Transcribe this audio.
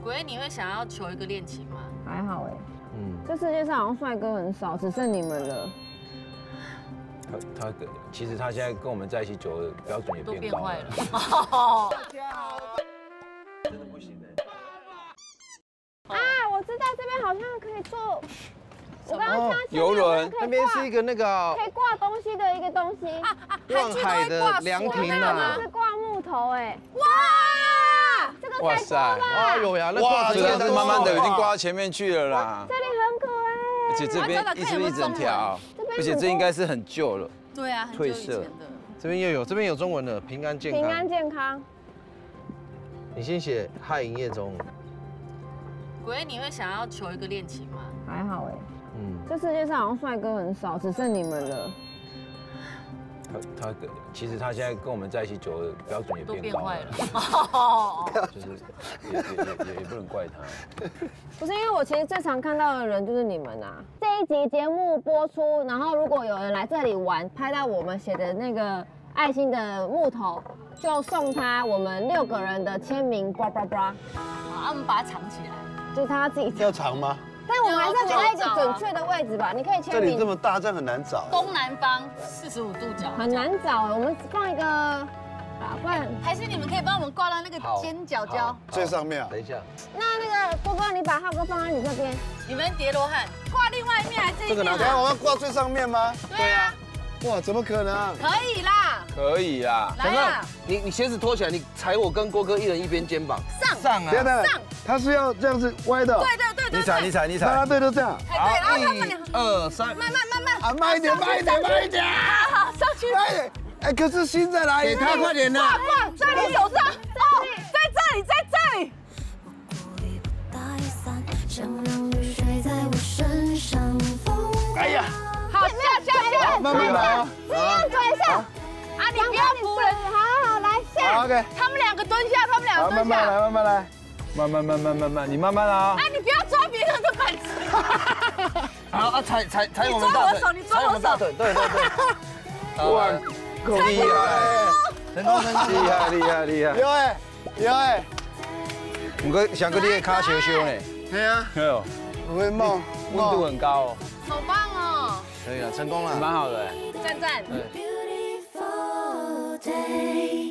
鬼，你会想要求一个恋情吗？ 还好哎，这世界上好像帅哥很少，只剩你们了。 其实他现在跟我们在一起久了，标准也变高了。真的不行哎。啊，我知道这边好像可以坐。我刚刚看游轮那边是一个那个可以挂东西的一个东西。 望海的凉亭啊， 是挂木头哎。哇，这个哇塞！ 啊有呀，那哇，这个是慢慢的已经挂到前面去了啦。 这里很可爱。 而且这边一整条，而且这应该是很旧了。 对啊， 褪色。 这边又有，这边有中文的平安健康。 平安健康。 你先写嗨营业中。 鬼，你会想要求一个恋情吗？ 还好哎。这世界上好像帅哥很少，只剩你们了。 其实他现在跟我们在一起久了，标准也变高了。就是也不能怪他。 不是因为我其实最常看到的人就是你们啊。这一集节目播出，然后如果有人来这里玩，拍到我们写的那个爱心的木头，就送他我们6个人的签名，叭叭叭。 好，我们把它藏起来。 就是他自己要藏吗？ 但我们还是要给他一个准确的位置吧。你可以签名。 这里这么大，这样很难找。 东南方45度角。 很难找，我们放一个。不然还是你们可以帮我们挂到那个尖角角最上面啊。 等一下， 那个波哥，你把浩哥放在你这边。 你们叠罗汉挂另外一面还是这一面？ 等下我要挂最上面吗？ 对啊。 哇，怎么可能？ 可以啦。 可以啦。 来啦。 你鞋子脱起来，你踩我跟郭哥一人一边肩膀。 上啊。 等等，他是要这样子歪的。 对。 你踩。 啦啦队都这样。 对，然后他们 1、2、3， 慢。 啊，慢一点。 好，上去。 慢一点。哎，可是心在哪里？ 给他快点呐！ 挂在你手上。在这里。 哎呀， 好，下。 慢慢来啊。 这样转一下。 啊，你不要扶人。 好，来下。 OK。 他们2个蹲下， 好，慢慢来。 慢，你慢慢啊。 哎，你不要抓别人的板子。 好啊，踩我们大腿， 你抓我手， 对。 哇，够厉害！ 成功， 厉害。 有哎。 不过想跟你的卡修修呢。 对啊。 没有。 我会梦， 温度很高哦。 好棒哦。 可以了，成功了， 蛮好的。 赞。 对。